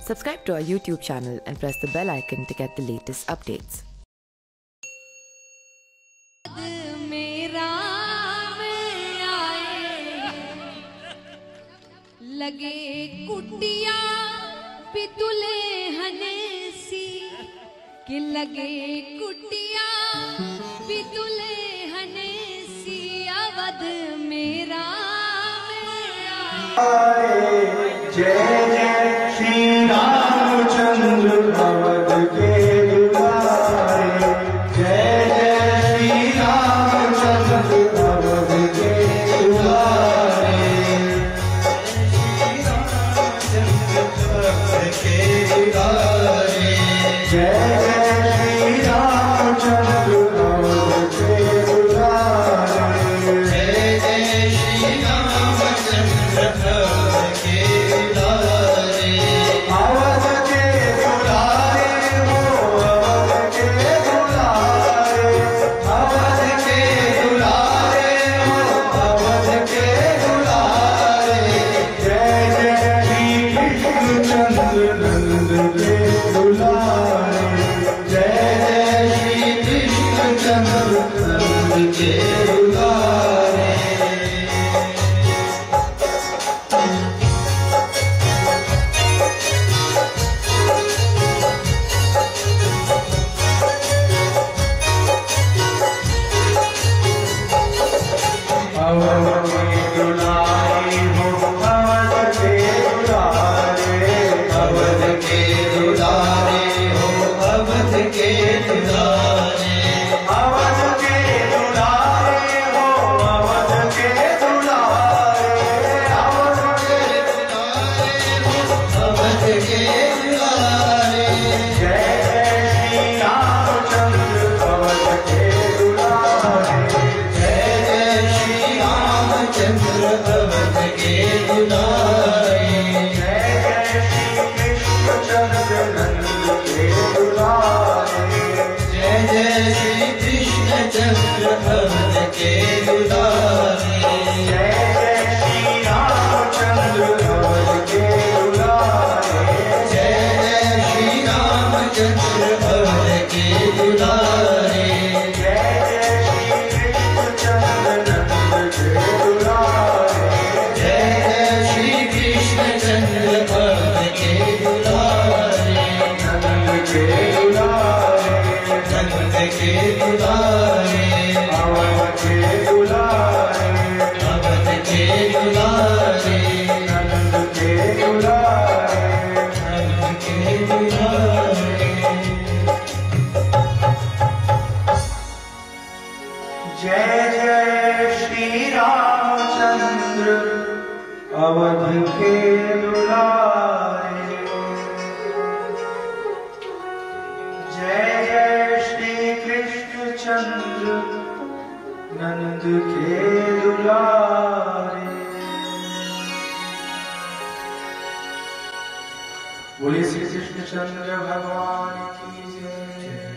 Subscribe to our YouTube channel and press the bell icon to get the latest updates. लगे कुटिया पितुले हनेसी कि लगे कुटिया पितुले हनेसी अवध मेरा जय जय श्री रामचंद्र अवध के दुलारे जय जय श्री रामचंद्र अवध के दुलारे जय जय श्री रामचंद्र अवध के दुलारे जय जय श्री रामचंद्र अवध के दुलारे अवध के दुलारे हो अवध के दुलारे अवध के दुलारे हो अवध के दुलारे जय जय श्री कृष्णचंद्र नंद के दुलारे जय जय श्री कृष्णचंद्र नंद के दुलारे अवध के दुलारे हो अवध के दुलारे अवध के दुलारे हो अवध के दुलारे अवध के दुलारे हो अवध के दुलारे अवध के दुलारे हो अवध के दुलारे जय जय श्री रामचंद्र अवध के दुलारे जय जय श्री रामचंद्र अवध के दुलारे जय जय श्री कृष्णचंद्र नंद के दुलारे जय जय श्री कृष्णचंद्र अवध के दुलारे जय जय श्री रामचंद्र अवध के दुलारे जय जय श्री रामचंद्र अवध के दुलारे जय जय श्री कृष्णचंद्र नंद के दुलारे जय जय श्री कृष्णचंद्र अवध के दुलारे नंद के दुलारे नंद के दुलारे अवध के दुलारे अवध के दुलारे नंद के दुलारे नंद के दुलारे जय जय श्री रामचंद्र अवध के दुलारे जय जय श्री कृष्णचंद्र नंद के दुलारे बोले श्री कृष्णचंद्र भगवान की जय।